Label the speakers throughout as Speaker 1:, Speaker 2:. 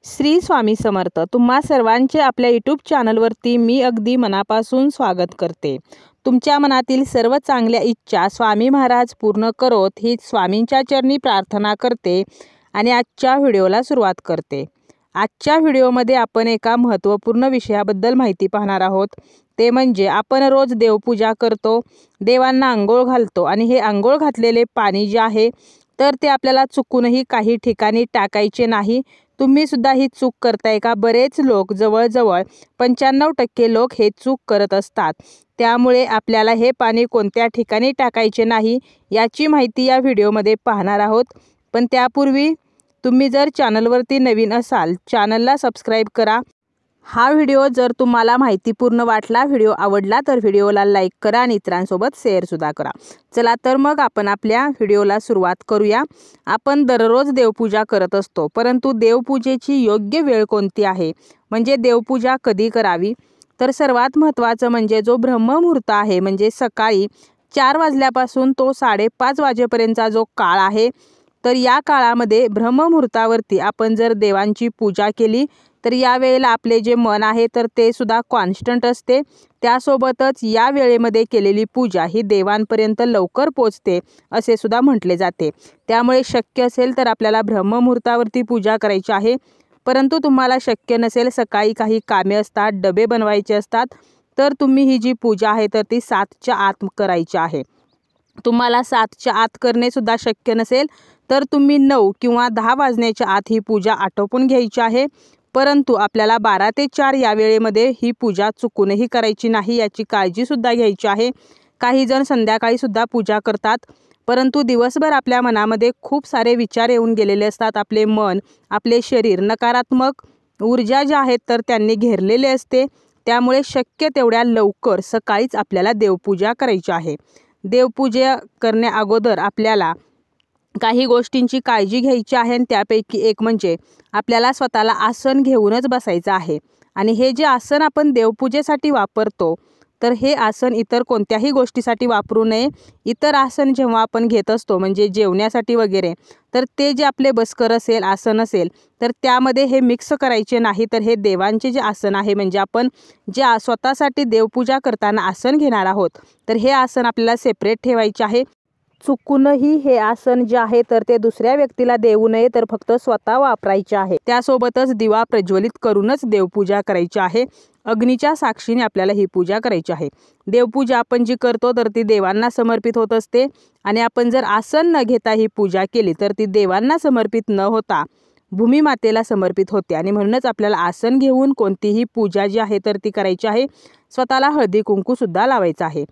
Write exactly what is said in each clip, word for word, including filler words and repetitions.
Speaker 1: श्री स्वामी समर्थ. तुम्हा सर्वांचे आपल्या यूट्यूब चॅनलवरती मी अगदी मनापासून स्वागत करते. तुमच्या मनातील सर्व चांगल्या इच्छा स्वामी महाराज पूर्ण करोत हीच स्वामींच्या चरणी प्रार्थना करते आणि आजच्या व्हिडिओला सुरुवात करते. आजच्या व्हिडिओमध्ये आपण एका महत्त्वपूर्ण विषयाबद्दल माहिती पाहणार आहोत. ते म्हणजे आपण रोज देवपूजा करतो, देवांना अंघोळ घालतो आणि हे अंघोळ घातलेले पाणी जे आहे तर ते आपल्याला चुकूनही काही ठिकाणी टाकायचे नाही. तुम्ही सुद्धा ही चूक करताय का? बरेच लोक, जवळजवळ पंच्याण्णव टक्के लोक हे चूक करत असतात. त्यामुळे आपल्याला हे पाणी कोणत्या ठिकाणी टाकायचे नाही याची माहिती या व्हिडिओमध्ये पाहणार आहोत. पण त्यापूर्वी तुम्ही जर चॅनलवरती नवीन असाल, चॅनलला सबस्क्राईब करा. हा व्हिडिओ जर तुम्हाला माहितीपूर्ण वाटला, व्हिडिओ आवडला तर व्हिडिओला लाईक करा आणि इतरांसोबत शेअरसुद्धा करा. चला तर मग आपण आपल्या व्हिडिओला सुरुवात करूया. आपण दररोज देवपूजा करत असतो, परंतु देवपूजेची योग्य वेळ कोणती आहे, म्हणजे देवपूजा कधी करावी? तर सर्वात महत्त्वाचं म्हणजे जो ब्रह्ममुहूर्त आहे, म्हणजे सकाळी चार वाजल्यापासून तो साडेपाच वाजेपर्यंतचा जो काळ आहे, तर या काळामध्ये ब्रह्ममुहूर्तावरती आपण जर देवांची पूजा केली तर या वेळेला आपले जे मन आहे तर ते सुद्धा कॉन्स्टंट असते. त्यासोबतच या वेळेमध्ये केलेली पूजा ही देवांपर्यंत लवकर पोचते असे सुद्धा म्हटले जाते. त्यामुळे शक्य असेल तर आपल्याला ब्रह्ममुहूर्तावरती पूजा करायची आहे. परंतु तुम्हाला शक्य नसेल, सकाळी काही कामे असतात, डबे बनवायचे असतात, तर तुम्ही ही जी पूजा आहे तर ती सातच्या आत करायची आहे. तुम्हाला सातच्या आत करणे सुद्धा शक्य नसेल तर तुम्ही नऊ किंवा दहा वाजण्याच्या आत ही पूजा आटोपून घ्यायची आहे. परंतु आपल्याला बारा ते चार या वेळेमध्ये ही पूजा चुकूनही करायची नाही, याची काळजीसुद्धा घ्यायची आहे. काही जण संध्याकाळी सुद्धा पूजा करतात, परंतु दिवसभर आपल्या मनामध्ये खूप सारे विचार येऊन गेलेले असतात. आपले मन, आपले शरीर नकारात्मक ऊर्जा ज्या आहेत तर त्यांनी घेरलेले असते. त्यामुळे शक्य तेवढ्या लवकर सकाळीच आपल्याला देवपूजा करायची आहे. देवपूजा करण्या अगोदर आपल्याला काही गोष्टींची काळजी घ्यायची आहे आणि त्यापैकी एक म्हणजे आपल्याला स्वतःला आसन घेऊनच बसायचं आहे. आणि हे जे आसन आपण देवपूजेसाठी वापरतो तर हे आसन इतर कोणत्याही गोष्टीसाठी वापरू नये. इतर आसन जेव्हा आपण घेत असतो, म्हणजे जेवण्यासाठी वगैरे, तर ते जे आपले बसकर असेल, आसन असेल, तर त्यामध्ये हे मिक्स करायचे नाही. तर हे देवांचे जे आसन आहे, म्हणजे आपण जे स्वतःसाठी देवपूजा करताना आसन घेणार आहोत तर हे आसन आपल्याला सेपरेट ठेवायचे आहे. चुकूनही हे आसन जे आहे तर ते दुसऱ्या व्यक्तीला देऊ नये, तर फक्त स्वतः वापरायचे आहे. त्यासोबतच दिवा प्रज्वलित करूनच देवपूजा करायची आहे. अग्नीच्या साक्षीने आपल्याला ही पूजा करायची आहे. देवपूजा आपण जी करतो तर ती देवांना समर्पित होत असते आणि आपण जर आसन न घेता ही पूजा केली तर ती देवांना समर्पित न होता भूमिमातेला समर्पित होते. आणि म्हणूनच आपल्याला आसन घेऊन कोणतीही पूजा जी आहे तर ती करायची आहे. स्वतःला हळदी कुंकू सुद्धा लावायचं आहे.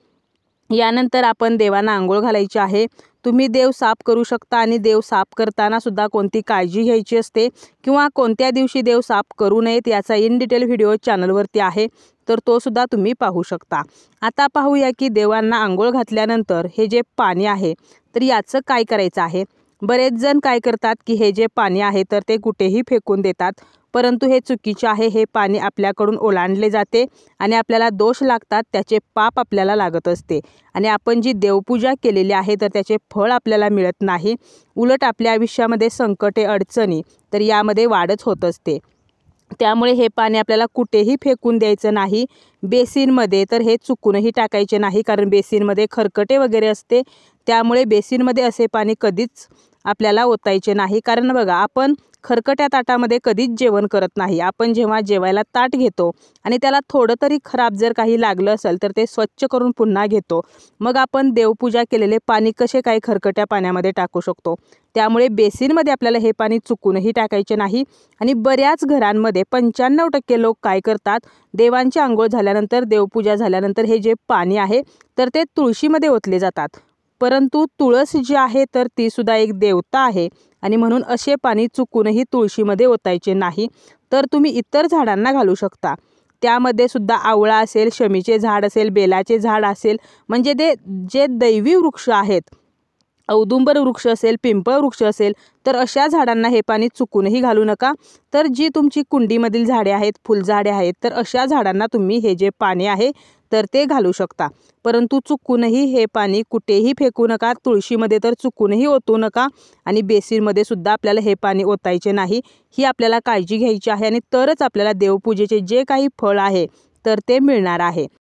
Speaker 1: यानंतर आपण देवांना आंघोळ घालायची आहे. तुम्ही देव साफ करू शकता आणि देव साफ करताना सुद्धा कोणती काळजी घ्यायची असते किंवा कोणत्या दिवशी देव साफ करू नयेत याचा इन डिटेल व्हिडिओ चॅनलवरती आहे, तर तो सुद्धा तुम्ही पाहू शकता. आता पाहूया की देवांना आंघोळ घातल्यानंतर हे जे पाणी आहे तर याचं काय करायचं आहे. बरेच जण काय करतात की हे जे पाणी आहे तर ते कुठेही फेकून देतात, परंतु हे चुकीचे आहे. हे पाणी आपल्याकडून ओलांडले जाते आणि आपल्याला दोष लागतात, त्याचे पाप आपल्याला लागत असते आणि आपण जी देवपूजा केलेली आहे तर त्याचे फळ आपल्याला मिळत नाही. उलट आपल्या आयुष्यामध्ये संकटे, अडचणी तर यामध्ये वाढच होत असते. त्यामुळे हे पाणी आपल्याला कुठेही फेकून द्यायचं नाही. बेसिनमध्ये तर हे चुकूनही टाकायचे नाही, कारण बेसिनमध्ये खरकटे वगैरे असते. त्यामुळे बेसिनमध्ये असे पाणी कधीच आपल्याला ओतायचे नाही. कारण बघा, आपण खरकट्या ताटामध्ये कधीच जेवण करत नाही. आपण जेव्हा जेवायला ताट घेतो आणि त्याला थोडं तरी खराब जर काही लागलं असेल तर ते स्वच्छ करून पुन्हा घेतो. मग आपण देवपूजा केलेले पाणी कसे काय खरकट्या पाण्यामध्ये टाकू शकतो? त्यामुळे बेसिनमध्ये आपल्याला हे पाणी चुकूनही टाकायचे नाही. आणि बऱ्याच घरांमध्ये पंच्याण्णव टक्के लोक काय करतात, देवांची आंघोळ झाल्यानंतर, देवपूजा झाल्यानंतर हे जे पाणी आहे तर ते तुळशीमध्ये ओतले जातात. परंतु तुळस जी आहे तर ती सुद्धा एक देवता आहे आणि म्हणून असे पाणी चुकूनही तुळशीमध्ये ओतायचे नाही. तर तुम्ही इतर झाडांना घालू शकता. त्यामध्ये सुद्धा आवळा असेल, शमीचे झाड असेल, बेलाचे झाड असेल, म्हणजे ते जे दैवी वृक्ष आहेत औदुंबर वृक्ष असेल, पिंपळ वृक्ष असेल, तर अशा झाडांना हे पाणी चुकूनही घालू नका. तर जी तुमची कुंडीमधील झाडे आहेत, फुलझाडे आहेत, तर अशा झाडांना तुम्ही हे जे पाणी आहे तर ते घालू शकता. परंतु चुकूनही हे पाणी कुठेही फेकू नका. तुळशीमध्ये तर चुकूनही ओतू नका आणि बेसिनमध्ये सुद्धा आपल्याला हे पाणी ओतायचे नाही. ही आपल्याला काळजी घ्यायची आहे आणि तरच आपल्याला देवपूजेचे जे काही फळ आहे तर ते मिळणार आहे.